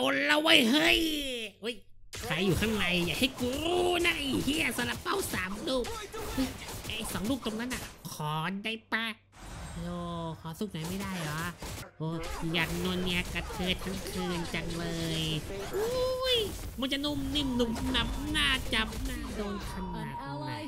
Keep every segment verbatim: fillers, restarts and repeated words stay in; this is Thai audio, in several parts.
แล้วเว้ยเฮ้ยเฮ้ยใครอยู่ข้างในอย่าให้กูรู้นะไอ้เฮียสลับเป้าสามลูกไอ้สองลูกตรงนั้นอ่ะขอได้ปะโอ้ขอสุกไหนไม่ได้เหรอโอ้อยากนอนเนียกระเทยทั้งคืนจังเลยอุ้ยมันจะนุ่มนิ่มหนุ่มหนับหน้าจับหน้าโดนขนาดไหน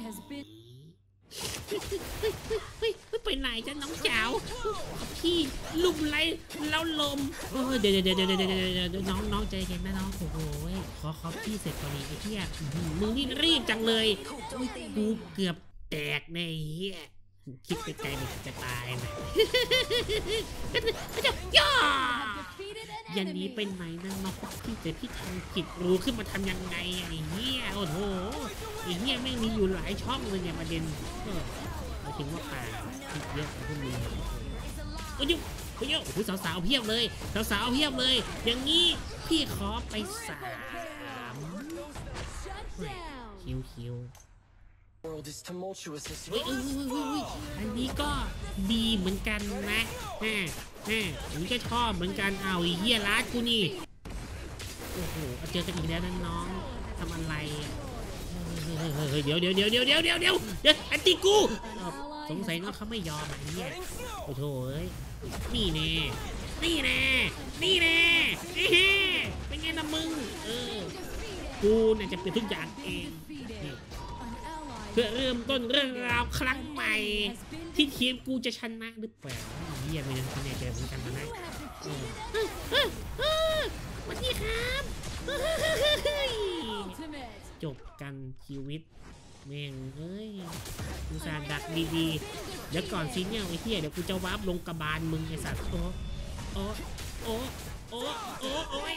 เฮ้ยไปไหนจ้ะน้องเจ๋าพี่ลุ่มไรแล้วลมเดี๋ยวเดี๋ยวเดี๋ยวเดี๋ยวเดี๋ยวน้องน้องใจเย็นนะน้องโอ้โหขอขอพี่เสร็จก่อนนี้ไอ้เหี้ยมึงนี่รีบจังเลยกูเกือบแตกในเหี้ยคิดไปไกลมันจะตายนะย่ายันนี้เป็นไหนนะน้องพี่แต่พี่ทำผิดรู้ขึ้นมาทำยังไงไอ้เหี้ยโอ้โหไอ้เหี้ยแม่งมีอยู่หลายช่องเลยเนี่ยประเด็นมาถึงว่าป่าคิดเยอะพวกมึงโอ้ยโอ้ยโอ้ยสาวๆเพียบเลยสาวๆเพียบเลยอย่างนี้พี่ขอไปสามคิวคิวเฮ้ยเอ้ยอันนี้ก็ดีเหมือนกันนะแม่แม่อันนี้ก็ชอบเหมือนกันเอาไอ้เหี้ยร้านกูนี่โอ้โหเจอกันอีกแล้วนะน้องทำอะไรเดี๋ยวเดี๋ยวเดี๋ยวเดี๋ยวเดี๋ยวเดี๋ยวเดี๋ยวเดี๋ยวอันตีกูสงสัยน้องเขาไม่ยอมอ่ะเนี่ยโอ้โหนี่แน่นี่แน่นี่แน่เป็นไงนะมึงเออกูเนี่ยจะเป็นทุกอย่างเองเพื่อเริ่มต้นเรื่องราวครั้งใหม่ที่ทีมกูจะชนะหรือเปล่าเยี่ยมเลยนะเนี่ยเจอเหมือนกันนะสวัสดีครับจบกันชีวิตแม่งเอ้ยกูสาดักดีๆเดี๋ยวก่อนซิเนี่ยไอ้เหี้ยเดี๋ยวกูจะวาร์ปลงกระบาลมึงไอ้สัตว์โอ้โอ้โอ้โอ้โอ้โอ้ย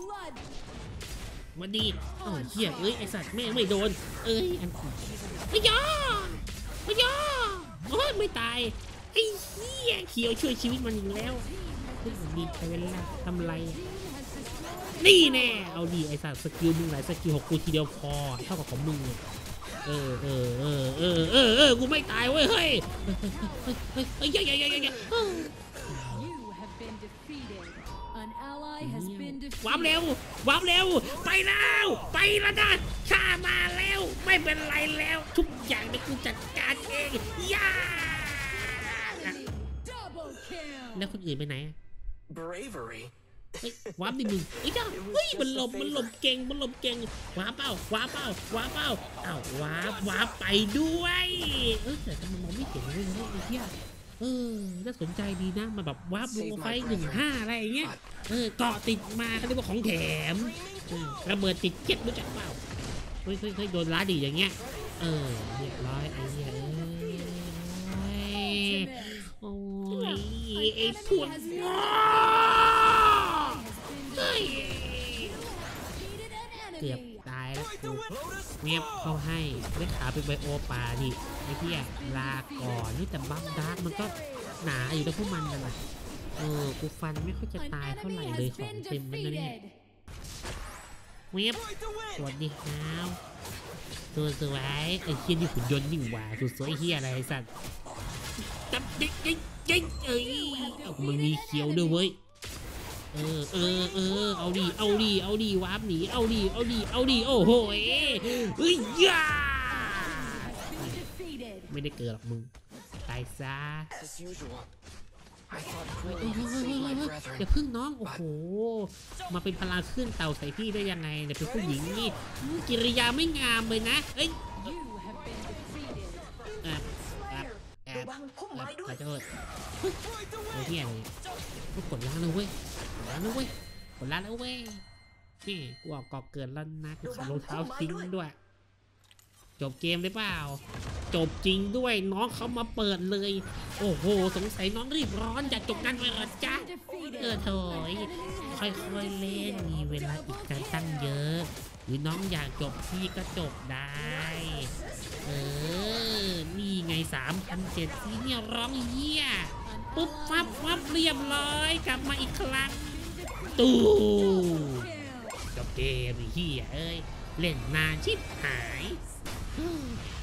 มาดีโอ้เหี้ยเอ้ยไอ้สัตว์แม่ไม่โดนเอ้ยอันไม่ยอมไม่ยอมโอ้ยไม่ตายไอ้เหี้ยเขียวช่วยชีวิตมันอยู่แล้วขึ้นดีไปเวลาทำไรนี่แน่เอาดีไอ้สัตว์สกิลมึงหลายสกิลหกกูทีเดียวพอเท่ากับของมึงเออเออเออเออเออเออกูไม่ตายเว้ยเฮ้ยเฮ้ยเฮ้ยเฮ้ยเฮ้ยเฮ้ยเฮ้ยวาร์ปเร็ววาร์ปเร็วไปแล้วไปแล้วนะข้ามาแล้วไม่เป็นไรแล้วทุกอย่างในกูจัดการเองย่าแล้วคนอื่นไปไหนวาร์ปดิมึงไอ้เจ้าเฮ้ยมันหลบมันหลบเก่งมันหลบเก่งวาร์ปเป้าวาร์ปเป้าวาร์ปเป้าอ้าววาร์ปวาร์ปไปด้วยเออแต่ทำไมมองไม่เห็นเลยไอ้เหี้ยเออน่าสนใจดีนะมาแบบวาร์ปลงไฟหนึ่งห้าอะไรอย่างเงี้ยเออเกาะติดมาเขาเรียกว่าของแถมระเบิดติดเจ็ดรู้จักเปล่าเฮ้ยเฮ้ยเฮ้ยโดนล้าดีอย่างเงี้ยเออเรียบร้อยไอ้เหี้ยโอ้ยไอ้พวกเกือบตายแล้วกูเงียบเข้าให้ไม่ขาเป็นไบโอป่าดิไอ้เหี้ยลาก่อนนี่แต่บัฟดาร์กมันก็หนาอยู่แล้วพวกมันนั่นแหละเออกูฟันไม่ค่อยจะตายเท่าไหร่เลยของเต็มมันนั่นนี่เงียบสวัสดีครับตัวสวยไอ้เหี้ยนี่หุ่นยนต์ยิ่งหว่าสุดสวยเหี้ยอะไรสัตว์จับยิงยิงยิงเอ้ยมันมีเขียวด้วยเว้ยเออเออเออเอาดิเอาดิเอาดิวาร์ปหนีเอาดิเอาดิเอาดิโอ้โหเฮ้ยย่าไม่ได้เกิดหรอกมึงตายซะอย่าพึ่งน้องโอ้โหมาเป็นพลังขึ้นเต่าใส่พี่ได้ยังไงเนี่ยเป็นผู้หญิงนี่กิริยาไม่งามเลยนะเอ้ยแอบแอบแอบขอโทษไอ้เหี้ยเลยกูกดล้างเลยเว้ยล้างแล้วเว้ยกดล้างแล้วเว้ยนี่กูออกกอกเกินแล้วนะกูขับรองเท้าทิ้งด้วยจบเกมเลยเปล่าจบจริงด้วยน้องเขามาเปิดเลยโอ้โหสงสัยน้องรีบร้อนจะจบกันไปหรอจ๊ะเออโถยค่อยๆเล่นมีเวลาอีกการตั้งเยอะหรือน้องอยากจบพี่ก็จบได้เออนี่ไงสามพันเจ็ดที่เนี่ยร้องเหี้ยปุ๊บปั๊บปั๊บเรียบร้อยกลับมาอีกครั้งตู้จบเกมเหี้ยเอ้ยเล่นนานชิบหาย